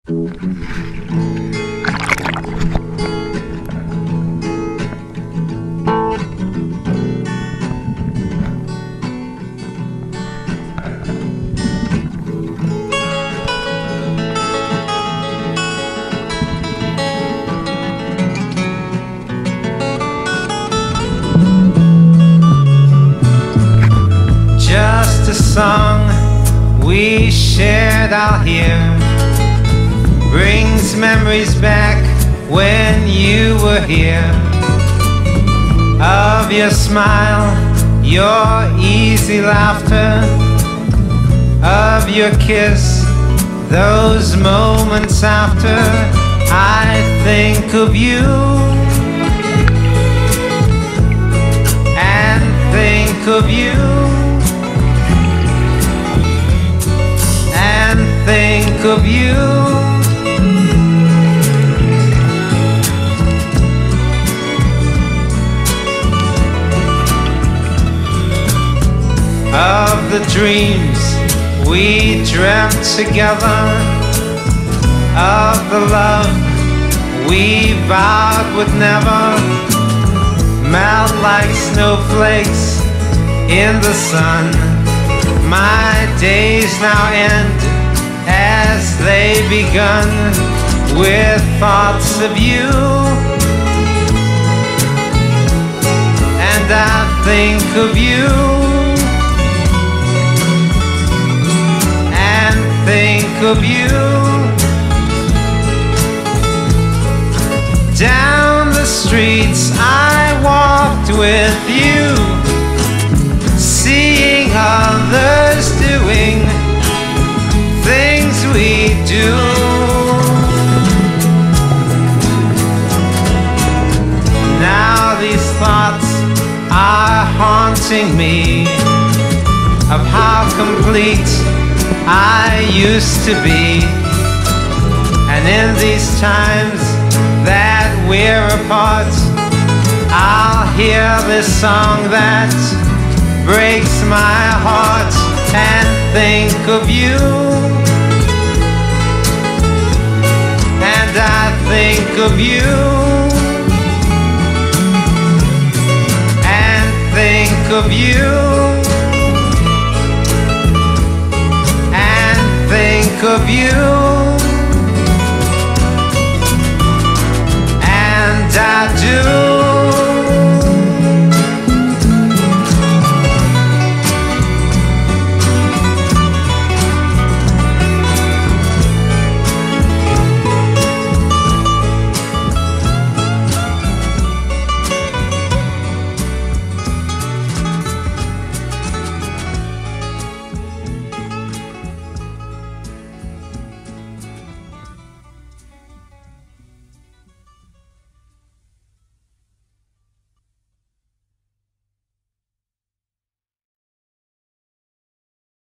Just a song we shared out here brings memories back when you were here, of your smile, your easy laughter, of your kiss, those moments after. I think of you and think of you and think of you. Of the dreams we dreamt together, of the love we vowed would never melt like snowflakes in the sun. My days now end as they begun, with thoughts of you, and I think of you and think of you. Down the streets I walked with you, seeing others doing things we do. Now these thoughts are haunting me, of how complete I used to be. And in these times that we're apart, I'll hear this song that breaks my heart and think of you, and I think of you and think of you and think of you.